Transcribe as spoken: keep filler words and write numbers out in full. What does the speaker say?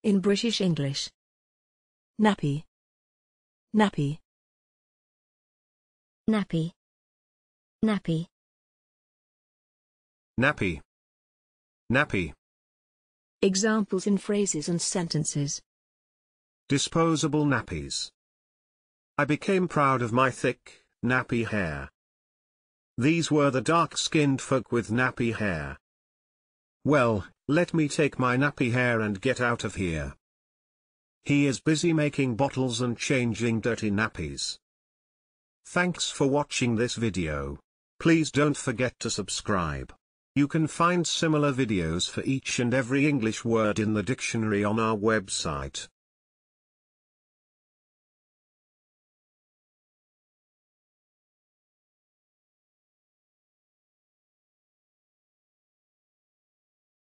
In British English. Nappy. Nappy. Nappy. Nappy. Nappy. Nappy. Examples in phrases and sentences. Disposable nappies. I became proud of my thick, nappy hair. These were the dark-skinned folk with nappy hair. Well, let me take my nappy hair and get out of here. He is busy making bottles and changing dirty nappies. Thanks for watching this video. Please don't forget to subscribe. You can find similar videos for each and every English word in the dictionary on our website.